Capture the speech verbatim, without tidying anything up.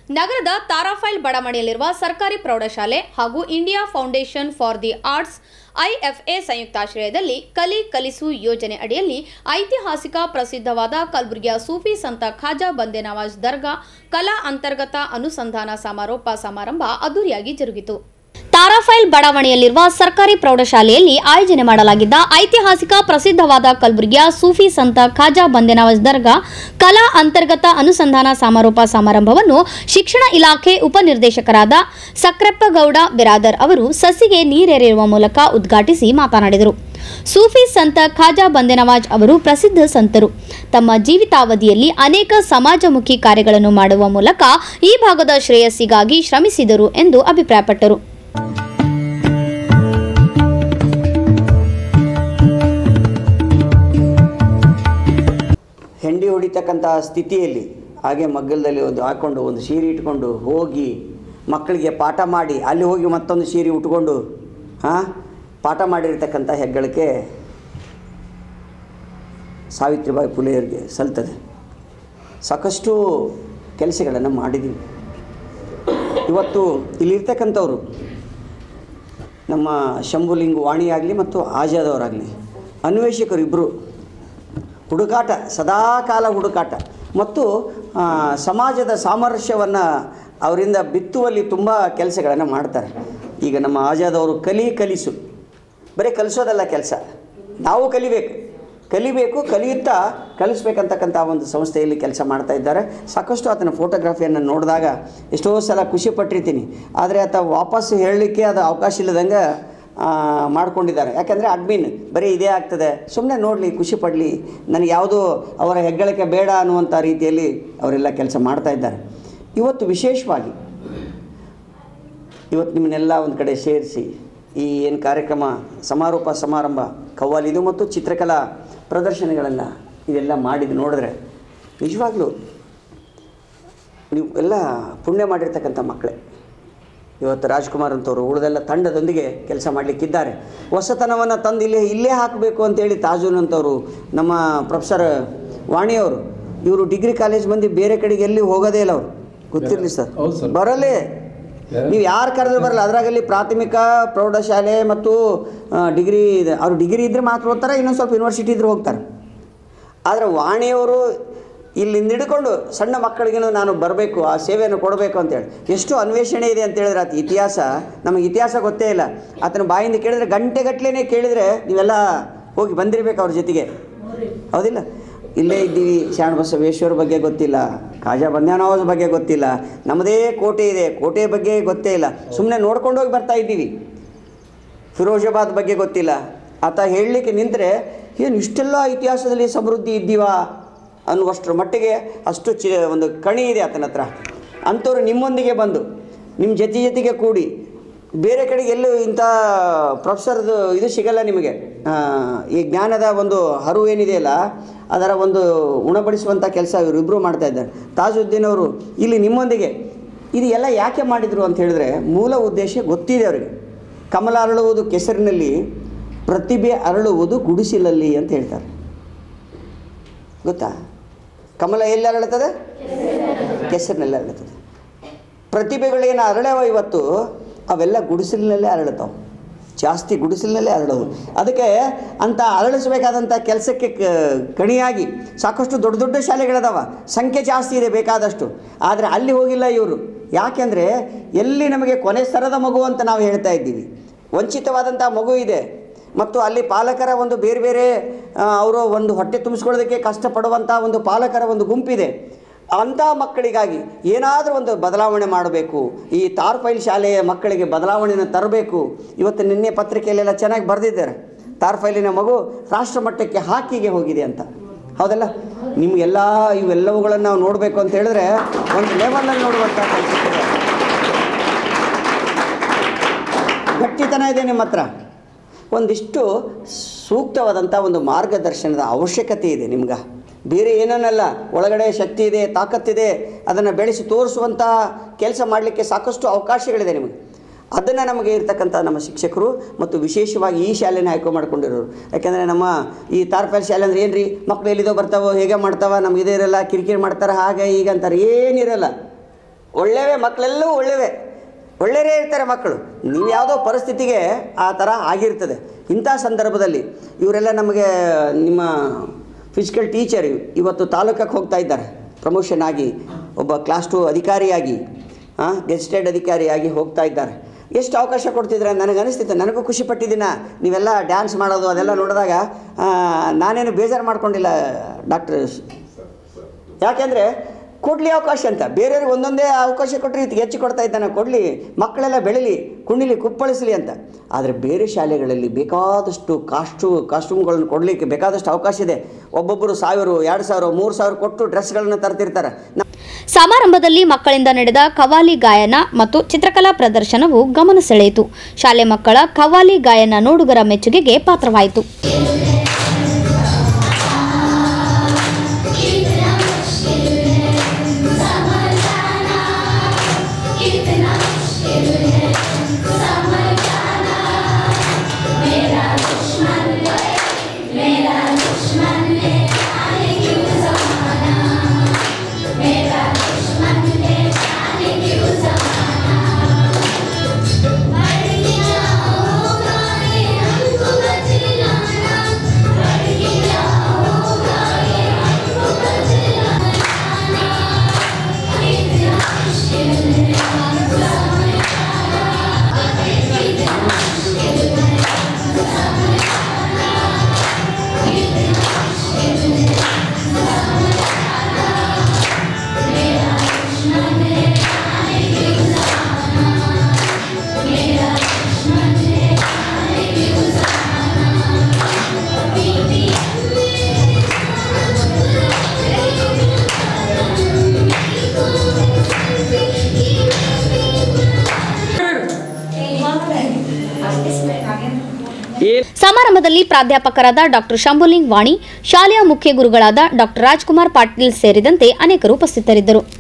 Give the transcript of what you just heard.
ನಗರದ ತಾರಾಫೈಲ್ ಬಡಾವಣೆಯಲ್ಲಿರುವ ಸರ್ಕಾರಿ ಪ್ರೌಢಶಾಲೆ ಹಾಗೂ India Foundation for the Arts IFA ಸಂಯುಕ್ತಾಶ್ರಯದಲ್ಲಿ ಕಲಿ ಕಲಿಸು ಯೋಜನೆ ಅಡಿಯಲ್ಲಿ ಐತಿಹಾಸಿಕ ಪ್ರಸಿದ್ಧವಾದ ಕಲಬುರಗಿಯ ಸೂಫಿ ಸಂತ ಖಾಜಾ ಬಂದೆ ನವಾಜ್ ದರ್ಗಾ ಕಲಾ ಅಂತರ್ಗತ ಅನುಸಂಧಾನ ಸಮಾರೋಪ ಸಮಾರಂಭ ಅದ್ದೂರಿಯಾಗಿ ಜರುಗಿತು. ತಾರಾಫೈಲ್ ಬಡಾವಣೆಯಲ್ಲಿರುವ ಸರ್ಕಾರಿ ಪ್ರೌಢಶಾಲೆಯಲ್ಲಿ ಆಯೋಜನೆ ಮಾಡಲಾಗಿದ್ದ ಐತಿಹಾಸಿಕ ಪ್ರಸಿದ್ಧವಾದ ಕಲಬುರಗಿಯ ಸೂಫಿ ಸಂತ ಖಾಜಾ ಬಂದೆ ನವಾಜ್ ದರ್ಗಾ ಕಲಾ ಅಂತರ್ಗತ ಅನುಸಂಧಾನ ಸಮಾರೋಪ ಸಮಾರಂಭವನ್ನು ಶಿಕ್ಷಣ ಇಲಾಖೆ ಉಪನಿರ್ದೇಶಕರಾದ ಸಕ್ರಪ್ಪಗೌಡ ಬಿರಾದರ್ ಅವರು ಸಸಿಗೆ ನೀರೆರೆಯುವ ಮೂಲಕ ಉದ್ಘಾಟಿಸಿ ಮಾತನಾಡಿದರು. ಸೂಫಿ ಸಂತ ಖಾಜಾ ಬಂದೆ ನವಾಜ್ ಅವರು ಪ್ರಸಿದ್ಧ ಸಂತರು. ತಮ್ಮ ಜೀವಿತಾವಧಿಯಲ್ಲಿ ಅನೇಕ ಸಮಾಜಮುಖಿ ಕಾರ್ಯಗಳನ್ನು ಮಾಡುವ ಮೂಲಕ ಈ ಭಾಗದ ಶ್ರೇಯಸ್ಸಿಗಾಗಿ ಶ್ರಮಿಸಿದರು ಎಂದು ಅಭಿಪ್ರಾಯಪಟ್ಟರು. ಹೆಂಡಿ ಹೊಡಿತಕ್ಕಂಥ ಸ್ಥಿತಿಯಲ್ಲಿ ಹಾಗೆ ಮಗ್ಗಲದಲ್ಲಿ ಒಂದು ಹಾಕ್ಕೊಂಡು ಒಂದು ಸೀರೆ ಇಟ್ಕೊಂಡು ಹೋಗಿ ಮಕ್ಕಳಿಗೆ ಪಾಠ ಮಾಡಿ ಅಲ್ಲಿ ಹೋಗಿ ಮತ್ತೊಂದು ಸೀರೆ ಉಟ್ಕೊಂಡು ಹಾಂ ಪಾಠ ಮಾಡಿರ್ತಕ್ಕಂಥ ಹೆಗ್ಗಳಿಕೆ ಸಾವಿತ್ರಿಬಾಯಿ ಫುಲೆಯವರಿಗೆ ಸಲ್ತದೆ. ಸಾಕಷ್ಟು ಕೆಲಸಗಳನ್ನು ಮಾಡಿದ್ದೀವಿ. ಇವತ್ತು ಇಲ್ಲಿರ್ತಕ್ಕಂಥವ್ರು ನಮ್ಮ ಶಂಭುಲಿಂಗ ವಾಣಿ ಆಗಲಿ ಮತ್ತು ಆಜಾದವರಾಗಲಿ ಅನ್ವೇಷಕರು ಇಬ್ಬರು ಹುಡುಕಾಟ ಸದಾಕಾಲ ಹುಡುಕಾಟ ಮತ್ತು ಸಮಾಜದ ಸಾಮರಸ್ಯವನ್ನು ಅವರಿಂದ ಬಿತ್ತುವಲ್ಲಿ ತುಂಬ ಕೆಲಸಗಳನ್ನು ಮಾಡ್ತಾರೆ. ಈಗ ನಮ್ಮ ಆಜಾದವರು ಕಲಿ ಕಲಿಸು ಬರೀ ಕಲಿಸೋದಲ್ಲ ಕೆಲಸ, ನಾವು ಕಲಿಬೇಕು ಕಲಿಬೇಕು ಕಲಿಯುತ್ತಾ ಕಲಿಸ್ಬೇಕಂತಕ್ಕಂಥ ಒಂದು ಸಂಸ್ಥೆಯಲ್ಲಿ ಕೆಲಸ ಮಾಡ್ತಾ ಇದ್ದಾರೆ. ಸಾಕಷ್ಟು ಆತನ ಫೋಟೋಗ್ರಫಿಯನ್ನು ನೋಡಿದಾಗ ಎಷ್ಟೋ ಸಲ ಖುಷಿ ಪಟ್ಟಿರ್ತೀನಿ. ಆದರೆ ಆತ ವಾಪಸ್ಸು ಹೇಳಲಿಕ್ಕೆ ಅದು ಅವಕಾಶ ಇಲ್ಲದಂಗೆ ಮಾಡ್ಕೊಂಡಿದ್ದಾರೆ. ಯಾಕಂದರೆ ಅಡ್ಮಿನ್ ಬರೀ ಇದೇ ಆಗ್ತದೆ, ಸುಮ್ಮನೆ ನೋಡಲಿ ಖುಷಿ ಪಡಲಿ, ನನಗೆ ಯಾವುದೂ ಅವರ ಹೆಗ್ಗಳಿಕೆ ಬೇಡ ಅನ್ನುವಂಥ ರೀತಿಯಲ್ಲಿ ಅವರೆಲ್ಲ ಕೆಲಸ ಮಾಡ್ತಾ ಇದ್ದಾರೆ. ಇವತ್ತು ವಿಶೇಷವಾಗಿ ಇವತ್ತು ನಿಮ್ಮನ್ನೆಲ್ಲ ಒಂದು ಕಡೆ ಸೇರಿಸಿ ಈ ಏನು ಕಾರ್ಯಕ್ರಮ ಸಮಾರೋಪ ಸಮಾರಂಭ ಕವ್ವಾಲಿದು ಮತ್ತು ಚಿತ್ರಕಲಾ ಪ್ರದರ್ಶನಗಳೆಲ್ಲ ಇದೆಲ್ಲ ಮಾಡಿದ್ದು ನೋಡಿದ್ರೆ ನಿಜವಾಗ್ಲೂ ನೀವು ಎಲ್ಲ ಪುಣ್ಯ ಮಾಡಿರ್ತಕ್ಕಂಥ ಮಕ್ಕಳೇ. ಇವತ್ತು ರಾಜ್ಕುಮಾರ್ ಅಂತವರು ಉಳಿದೆಲ್ಲ ತಂಡದೊಂದಿಗೆ ಕೆಲಸ ಮಾಡಲಿಕ್ಕಿದ್ದಾರೆ. ಹೊಸತನವನ್ನು ತಂದು ಇಲ್ಲೇ ಇಲ್ಲೇ ಹಾಕಬೇಕು ಅಂತೇಳಿ ತಾಜೂನ್ ಅಂತವರು ನಮ್ಮ ಪ್ರೊಫೆಸರ್ ವಾಣಿಯವರು ಇವರು ಡಿಗ್ರಿ ಕಾಲೇಜ್ ಮಂದಿ ಬೇರೆ ಕಡೆಗೆ ಎಲ್ಲಿ ಹೋಗೋದೇ ಇಲ್ಲ. ಅವರು ಗೊತ್ತಿರಲಿ ಸರ್, ಬರಲೇ ನೀವು ಯಾರು ಕರೆದ್ರೆ ಬರಲ್ಲ. ಅದರಾಗಲ್ಲಿ ಪ್ರಾಥಮಿಕ ಪ್ರೌಢಶಾಲೆ ಮತ್ತು ಡಿಗ್ರಿ ಇದೆ. ಅವರು ಡಿಗ್ರಿ ಇದ್ದರೆ ಮಾತ್ರ ಓದ್ತಾರೆ, ಇನ್ನೊಂದು ಸ್ವಲ್ಪ ಯೂನಿವರ್ಸಿಟಿ ಇದ್ದರೆ ಹೋಗ್ತಾರೆ. ಆದರೆ ವಾಣಿಯವರು ಇಲ್ಲಿಂದ ಹಿಡ್ಕೊಂಡು ಸಣ್ಣ ಮಕ್ಕಳಿಗೂ ನಾನು ಬರಬೇಕು, ಆ ಸೇವೆಯನ್ನು ಕೊಡಬೇಕು ಅಂತೇಳಿ ಎಷ್ಟು ಅನ್ವೇಷಣೆ ಇದೆ ಅಂತ ಹೇಳಿದ್ರೆ ಆತ ಇತಿಹಾಸ ನಮಗೆ ಇತಿಹಾಸ ಗೊತ್ತೇ ಇಲ್ಲ. ಆತನ ಬಾಯಿಂದ ಕೇಳಿದರೆ ಗಂಟೆಗಟ್ಟಲೆ ಕೇಳಿದರೆ ನೀವೆಲ್ಲ ಹೋಗಿ ಬಂದಿರಬೇಕು ಅವ್ರ ಜೊತೆಗೆ, ಹೌದಿಲ್ಲ? ಇಲ್ಲೇ ಇದ್ದೀವಿ, ಶರಣ ಬಸವೇಶ್ವರ ಬಗ್ಗೆ ಗೊತ್ತಿಲ್ಲ, ಖಾಜಾ ಬಂದೆ ನವಾಜ್ ಬಗ್ಗೆ ಗೊತ್ತಿಲ್ಲ, ನಮ್ಮದೇ ಕೋಟೆ ಇದೆ ಕೋಟೆ ಬಗ್ಗೆ ಗೊತ್ತೇ ಇಲ್ಲ, ಸುಮ್ಮನೆ ನೋಡ್ಕೊಂಡು ಹೋಗಿ ಬರ್ತಾ ಇದ್ದೀವಿ. ಫಿರೋಜಾಬಾದ್ ಬಗ್ಗೆ ಗೊತ್ತಿಲ್ಲ. ಆತ ಹೇಳಲಿಕ್ಕೆ ನಿಂತರೆ ಏನು ಇಷ್ಟೆಲ್ಲ ಇತಿಹಾಸದಲ್ಲಿ ಸಮೃದ್ಧಿ ಇದ್ದೀವಾ ಅನ್ನುವಷ್ಟರ ಮಟ್ಟಿಗೆ ಅಷ್ಟು ಚಿ ಒಂದು ಕಣಿ ಇದೆ ಆತನ ಹತ್ರ. ಅಂಥವ್ರು ನಿಮ್ಮೊಂದಿಗೆ ಬಂದು ನಿಮ್ಮ ಜೊತೆ ಜೊತೆಗೆ ಕೂಡಿ ಬೇರೆ ಕಡೆಗೆ ಎಲ್ಲೂ ಇಂಥ ಪ್ರೊಫೆಸರ್ದು ಇದು ಸಿಗಲ್ಲ ನಿಮಗೆ. ಈ ಜ್ಞಾನದ ಒಂದು ಹರಿವು ಏನಿದೆಯಲ್ಲ ಅದರ ಒಂದು ಉಣಬಡಿಸುವಂಥ ಕೆಲಸ ಇವರಿಬ್ಬರು ಮಾಡ್ತಾಯಿದ್ದಾರೆ. ತಾಜುದ್ದೀನ್ ಅವರು ಇಲ್ಲಿ ನಿಮ್ಮೊಂದಿಗೆ ಇದು ಎಲ್ಲ ಯಾಕೆ ಮಾಡಿದರು ಅಂತ ಹೇಳಿದ್ರೆ ಮೂಲ ಉದ್ದೇಶ ಗೊತ್ತಿದೆ ಅವರಿಗೆ. ಕಮಲ ಅರಳುವುದು ಕೆಸರಿನಲ್ಲಿ, ಪ್ರತಿಭೆ ಅರಳುವುದು ಗುಡಿಸಿಲಲ್ಲಿ ಅಂತ ಹೇಳ್ತಾರೆ. ಗೊತ್ತಾ? ಕಮಲ ಎಲ್ಲಿ ಅರಳುತ್ತದೆ? ಕೆಸರಿನಲ್ಲಿ ಅರಳುತ್ತದೆ. ಪ್ರತಿಭೆಗಳೇನು ಅರಳ್ಯಾವ ಇವತ್ತು ಅವೆಲ್ಲ ಗುಡಿಸಲಿನಲ್ಲೇ ಅರಳುತ್ತಾವೆ, ಜಾಸ್ತಿ ಗುಡಿಸಲಿನಲ್ಲೇ ಅರಳೋದು. ಅದಕ್ಕೆ ಅಂತ ಅರಳಿಸಬೇಕಾದಂಥ ಕೆಲಸಕ್ಕೆ ಕಣಿಯಾಗಿ ಸಾಕಷ್ಟು ದೊಡ್ಡ ದೊಡ್ಡ ಶಾಲೆಗಳದಾವ, ಸಂಖ್ಯೆ ಜಾಸ್ತಿ ಇದೆ ಬೇಕಾದಷ್ಟು. ಆದರೆ ಅಲ್ಲಿ ಹೋಗಿಲ್ಲ ಇವರು. ಯಾಕೆಂದರೆ ಎಲ್ಲಿ ನಮಗೆ ಕೊನೆ ಸ್ತರದ ಮಗು ಅಂತ ನಾವು ಹೇಳ್ತಾ ಇದ್ದೀವಿ, ವಂಚಿತವಾದಂಥ ಮಗು ಇದೆ ಮತ್ತು ಅಲ್ಲಿ ಪಾಲಕರ ಒಂದು ಬೇರೆ ಬೇರೆ ಅವರು ಒಂದು ಹೊಟ್ಟೆ ತುಂಬಿಸ್ಕೊಳ್ಳೋದಕ್ಕೆ ಕಷ್ಟಪಡುವಂಥ ಒಂದು ಪಾಲಕರ ಒಂದು ಗುಂಪಿದೆ. ಅಂಥ ಮಕ್ಕಳಿಗಾಗಿ ಏನಾದರೂ ಒಂದು ಬದಲಾವಣೆ ಮಾಡಬೇಕು, ಈ ತಾರ್ಫೈಲ್ ಶಾಲೆಯ ಮಕ್ಕಳಿಗೆ ಬದಲಾವಣೆಯನ್ನು ತರಬೇಕು. ಇವತ್ತು ನಿನ್ನೆ ಪತ್ರಿಕೆಯಲ್ಲೆಲ್ಲ ಚೆನ್ನಾಗಿ ಬರೆದಿದ್ದಾರೆ, ತಾರ್ಫೈಲಿನ ಮಗು ರಾಷ್ಟ್ರ ಮಟ್ಟಕ್ಕೆ ಹಾಕಿಗೆ ಹೋಗಿದೆ ಅಂತ, ಹೌದಲ್ಲ? ನಿಮಗೆಲ್ಲ ಇವೆಲ್ಲವುಗಳನ್ನು ನಾವು ನೋಡಬೇಕು ಅಂತ ಹೇಳಿದ್ರೆ ಒಂದು ಲೆವೆಲಲ್ಲಿ ನೋಡುವಂಥ ಕೆಲಸ ಗಟ್ಟಿತನ ಇದೆ ನಿಮ್ಮ ಹತ್ರ. ಒಂದಿಷ್ಟು ಸೂಕ್ತವಾದಂಥ ಒಂದು ಮಾರ್ಗದರ್ಶನದ ಅವಶ್ಯಕತೆ ಇದೆ ನಿಮ್ಗೆ. ಬೇರೆ ಏನನ್ನಲ್ಲ, ಒಳಗಡೆ ಶಕ್ತಿ ಇದೆ, ತಾಕತ್ತಿದೆ, ಅದನ್ನು ಬೆಳೆಸಿ ತೋರಿಸುವಂಥ ಕೆಲಸ ಮಾಡಲಿಕ್ಕೆ ಸಾಕಷ್ಟು ಅವಕಾಶಗಳಿದೆ ನಿಮಗೆ. ಅದನ್ನು ನಮಗೆ ಇರ್ತಕ್ಕಂಥ ನಮ್ಮ ಶಿಕ್ಷಕರು ಮತ್ತು ವಿಶೇಷವಾಗಿ ಈ ಶಾಲೆನ ಆಯ್ಕೆ ಮಾಡ್ಕೊಂಡಿರೋರು. ಯಾಕೆಂದರೆ ನಮ್ಮ ಈ ತಾರ್ಫೈಲ್ ಶಾಲೆ ಅಂದರೆ ಏನು ರೀ, ಮಕ್ಕಳು ಎಲ್ಲಿದೋ ಬರ್ತಾವೋ, ಹೇಗೆ ಮಾಡ್ತಾವ, ನಮಗಿದೇ ಇರಲ್ಲ, ಕಿರಿಕಿರಿ ಮಾಡ್ತಾರೆ, ಹಾಗೆ ಈಗ ಅಂತಾರೆ, ಏನಿರಲ್ಲ. ಒಳ್ಳೆಯವೇ ಮಕ್ಕಳೆಲ್ಲವೂ ಒಳ್ಳೆಯವೇ, ಒಳ್ಳೆಯವೇ ಇರ್ತಾರೆ ಮಕ್ಕಳು. ನೀವು ಯಾವುದೋ ಪರಿಸ್ಥಿತಿಗೆ ಆ ಥರ ಆಗಿರ್ತದೆ. ಇಂಥ ಸಂದರ್ಭದಲ್ಲಿ ಇವರೆಲ್ಲ ನಮಗೆ ನಿಮ್ಮ ಫಿಸಿಕಲ್ ಟೀಚರ್ ಇವತ್ತು ತಾಲೂಕಕ್ಕೆ ಹೋಗ್ತಾ ಇದ್ದಾರೆ, ಪ್ರಮೋಷನ್ ಆಗಿ ಒಬ್ಬ ಕ್ಲಾಸ್ ಟು ಅಧಿಕಾರಿಯಾಗಿ, ಹಾಂ ಗೆಸ್ಟೆಡ್ ಅಧಿಕಾರಿಯಾಗಿ ಹೋಗ್ತಾ ಇದ್ದಾರೆ. ಎಷ್ಟು ಅವಕಾಶ ಕೊಡ್ತಿದ್ರೆ ನನಗೆ ಅನಿಸ್ತಿತ್ತು. ನನಗೂ ಖುಷಿ ಪಟ್ಟಿದ್ದೀನ. ನೀವೆಲ್ಲ ಡ್ಯಾನ್ಸ್ ಮಾಡೋದು ಅದೆಲ್ಲ ನೋಡಿದಾಗ ನಾನೇನು ಬೇಜಾರು ಮಾಡ್ಕೊಂಡಿಲ್ಲ ಡಾಕ್ಟರ್. ಯಾಕೆಂದರೆ ಕೊಡಲಿ ಅವಕಾಶ ಅಂತ, ಬೇರೆಯವ್ರಿಗೆ ಒಂದೊಂದೇ ಅವಕಾಶ ಕೊಟ್ಟರೆ ಇದಕ್ಕೆ ಹೆಚ್ಚು ಕೊಡ್ತಾ ಇದ್ದಾನೆ, ಕೊಡಲಿ, ಮಕ್ಕಳೆಲ್ಲ ಬೆಳೀಲಿ, ಕುಣಿಲಿ, ಕುಪ್ಪಳಿಸಲಿ ಅಂತ. ಆದರೆ ಬೇರೆ ಶಾಲೆಗಳಲ್ಲಿ ಬೇಕಾದಷ್ಟು ಕಾಸ್ಟೂ ಕಾಸ್ಟ್ಯೂಮ್ಗಳನ್ನು ಕೊಡಲಿಕ್ಕೆ ಬೇಕಾದಷ್ಟು ಅವಕಾಶ ಇದೆ. ಒಬ್ಬೊಬ್ಬರು ಸಾವಿರ, ಎರಡು ಸಾವಿರ, ಮೂರು ಸಾವಿರ ಕೊಟ್ಟು ಡ್ರೆಸ್ಗಳನ್ನು ತರ್ತಿರ್ತಾರೆ. ಸಮಾರಂಭದಲ್ಲಿ ಮಕ್ಕಳಿಂದ ನಡೆದ ಕವ್ವಾಲಿ ಗಾಯನ ಮತ್ತು ಚಿತ್ರಕಲಾ ಪ್ರದರ್ಶನವು ಗಮನ ಸೆಳೆಯಿತು. ಶಾಲೆ ಮಕ್ಕಳ ಕವ್ವಾಲಿ ಗಾಯನ ನೋಡುಗರ ಮೆಚ್ಚುಗೆಗೆ ಪಾತ್ರವಾಯಿತು. ಸಮಾರಂಭದಲ್ಲಿ ಪ್ರಾಧ್ಯಾಪಕರಾದ ಡಾಕ್ಟರ್ ಶಂಭುಲಿಂಗ್ ವಾಣಿ, ಶಾಲೆಯ ಮುಖ್ಯ ಗುರುಗಳಾದ ಡಾಕ್ಟರ್ ರಾಜ್ಕುಮಾರ್ ಪಾಟೀಲ್ ಸೇರಿದಂತೆ ಅನೇಕರು ಉಪಸ್ಥಿತರಿದ್ದರು.